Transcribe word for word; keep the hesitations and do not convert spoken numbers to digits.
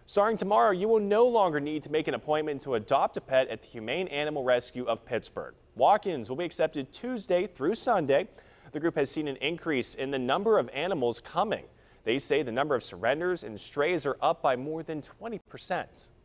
Starting tomorrow, you will no longer need to make an appointment to adopt a pet at the Humane Animal Rescue of Pittsburgh. Walk-ins will be accepted Tuesday through Sunday. The group has seen an increase in the number of animals coming. They say the number of surrenders and strays are up by more than twenty percent.